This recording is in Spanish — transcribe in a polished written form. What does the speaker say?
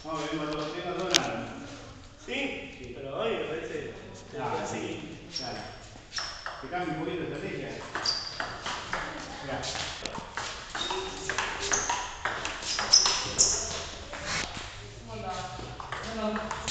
Vamos a ver cuando tengas donado. Sí, Sí. pero hoy me parece así. Claro. Te cambia un poquito de estrategia. Mirá. ¿Cómo andás?